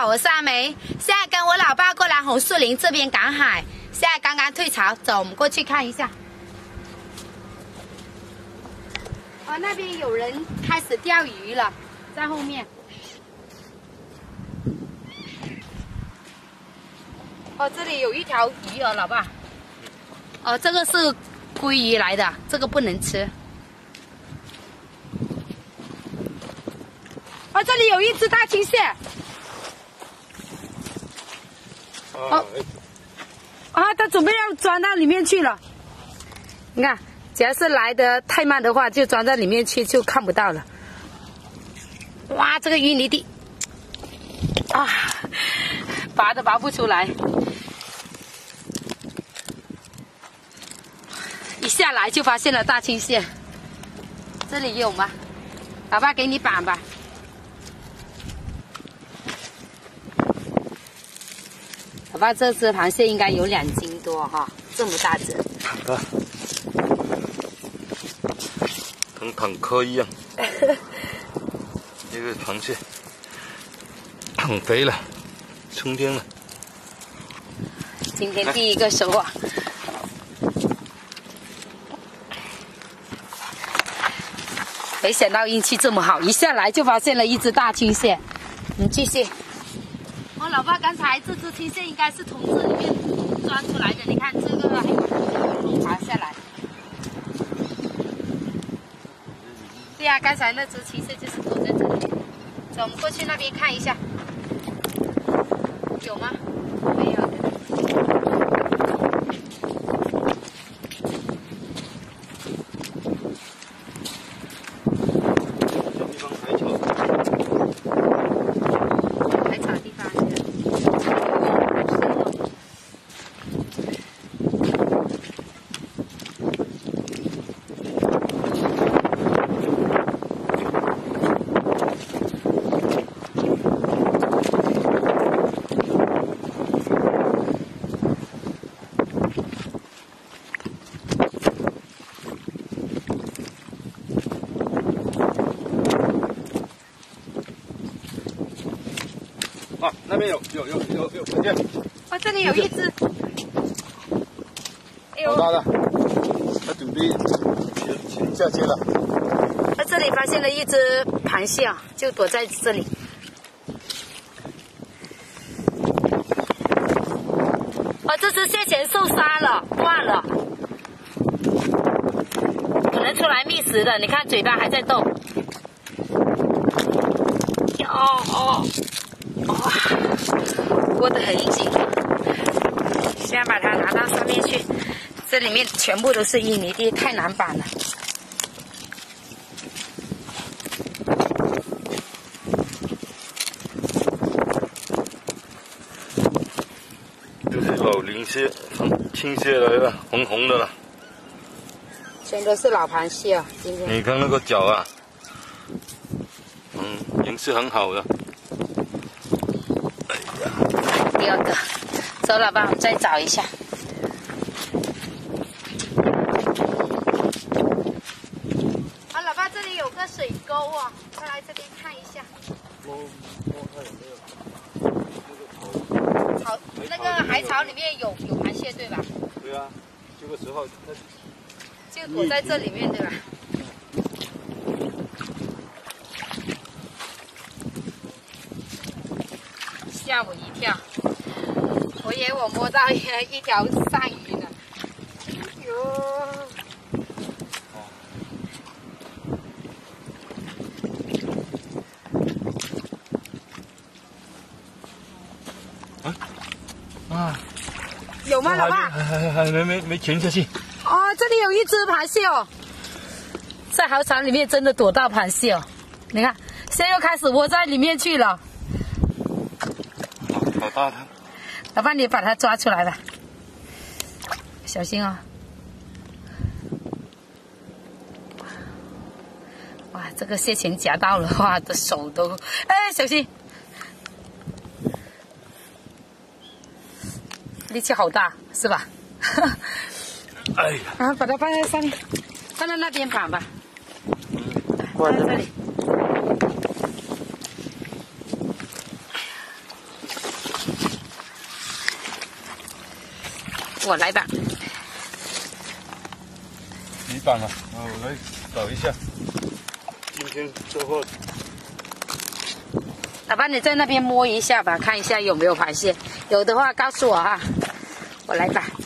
好，我是阿梅，现在跟我老爸过来红树林这边赶海，现在刚刚退潮，走，我们过去看一下。哦，那边有人开始钓鱼了，在后面。哦，这里有一条鱼哦，老爸。哦，这个是鲑鱼来的，这个不能吃。哦，这里有一只大青蟹。哦，啊，它准备要钻到里面去了。你看，只要是来的太慢的话，就钻在里面去，就看不到了。哇，这个淤泥地啊，拔都拔不出来。一下来就发现了大青蟹，这里有吗？老爸给你绑吧。老爸，这只螃蟹应该有2斤多哈，这么大只。 啊，跟坦克一样。这个螃蟹很肥了，春天了。 今天第一个收啊！没想到运气这么好，一下来就发现了一只大青蟹。你继续。哦，老爸，刚才这只青蟹应该是从这里面钻出来的，你看这个还有爬下来。对呀，刚才那只青蟹就是躲在这里。走，我们过去那边看一下，有吗？没有的。 啊，那边有螃蟹。 哦，这里有一只。哎呦， 好大的，它准备潜下去了。 在这里发现了一只螃蟹啊，就躲在这里。哦，这只蟹钳受伤了，断了，可能出来觅食的。你看嘴巴还在动。哇，握得很紧。现在把它拿到上面去，这里面全部都是淤泥地，太难绑了。 这是老鳞蟹，青蟹来了，红红的了。 全都是老螃蟹啊！今天你看那个脚啊，颜色很好的。哎呀， 第二个，走，老爸，我们再找一下。啊，老爸，这里有个水沟啊，快来这边看一下。 摸看有没有草，那个海草里面有螃蟹对吧？ 对啊，这个时候它就躲在这里面对吧？吓我一跳，我以为我摸到一条鳝鱼呢。哎呦！ 啊， 有吗，老爸？ 还没潜下去。 哦，这里有一只螃蟹哦，在海草里面真的躲到螃蟹哦。你看，现在又开始窝在里面去了。 好大的！ 老爸，你把它抓出来吧，小心哦。哇，这个蟹钳夹到了，哇，的手都……哎，小心！力气好大，是吧？ 哎呀！ 啊，把它放在上面，放在那边绑吧。放在这里。 我来吧。 底板啊，我来找一下。今天收获。 老爸，你在那边摸一下吧，看一下有没有螃蟹，有的话告诉我哈。我来吧。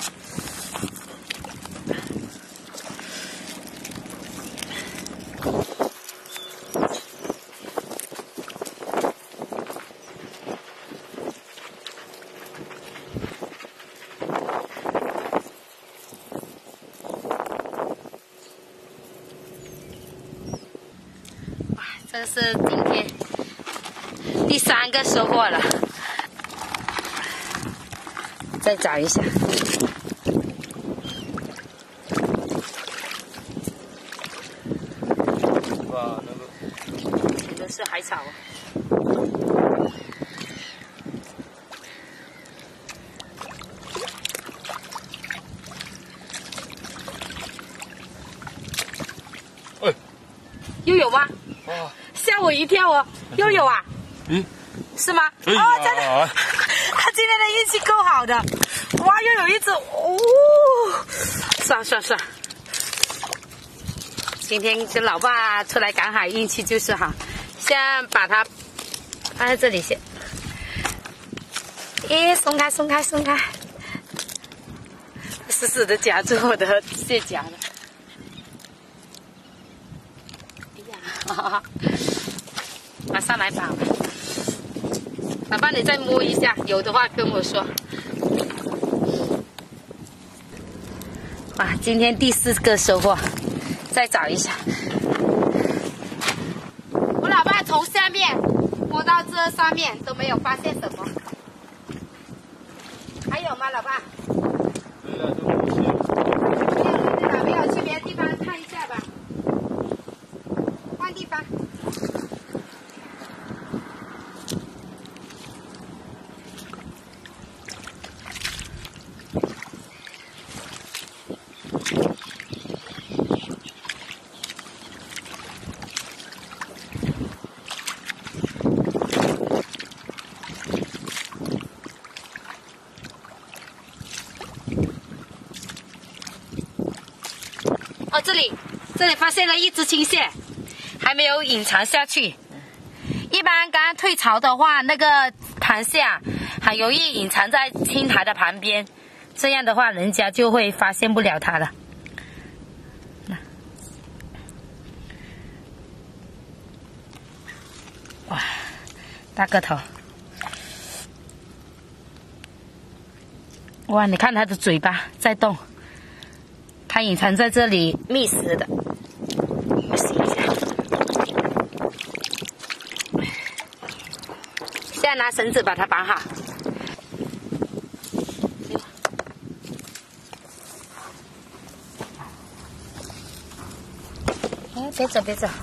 这是今天第3个收获了，再找一下。 哇，那个这都是海草啊。 哎， 又有吗？ 哇！ 吓我一跳哦，又有啊？ 咦， 是吗？ 哎呀哦，真的，他今天的运气够好的，哇，又有一只哦！算，今天跟老爸出来赶海，运气就是好。先把它放在这里先，咦，松开，死死的夹住我的蟹夹了。马上来吧，老爸，你再摸一下，有的话跟我说。哇，今天第4个收获，再找一下。我老爸从下面摸到这上面都没有发现什么，还有吗，老爸？ 没了，就没事。 没有，去别的地方看一下吧，换地方。哦，这里发现了一只青蟹，还没有隐藏下去。一般刚刚退潮的话，那个螃蟹啊，很容易隐藏在青苔的旁边，这样的话人家就会发现不了它了。哇，大个头！哇，你看它的嘴巴在动。它隐藏在这里觅食的，我洗一下。现在拿绳子把它绑好。哎，别走。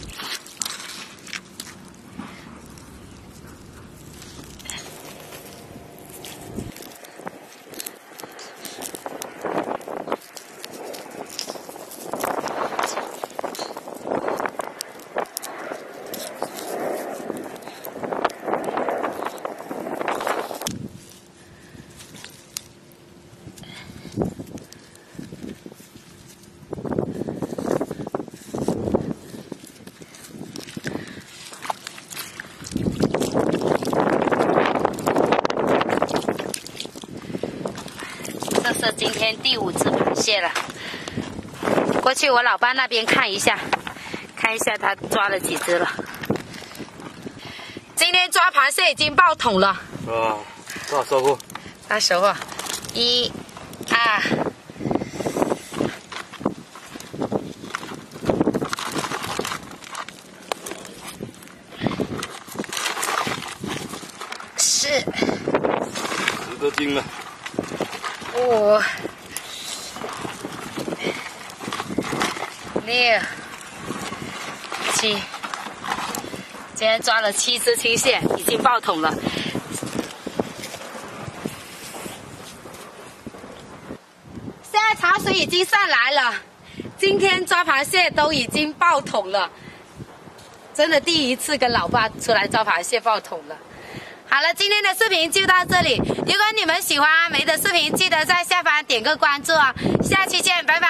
这是今天第5只螃蟹了，过去我老爸那边看一下他抓了几只了。今天抓螃蟹已经爆桶了。 哇，大收获！ 大收获！1、2、4、 10多斤了。 5、6、7，今天抓了7只青蟹，已经爆桶了。现在潮水已经上来了，今天抓螃蟹都已经爆桶了，真的第1次跟老爸出来抓螃蟹爆桶了。 好了，今天的视频就到这里。如果你们喜欢阿梅的视频，记得在下方点个关注哦。下期见，拜拜。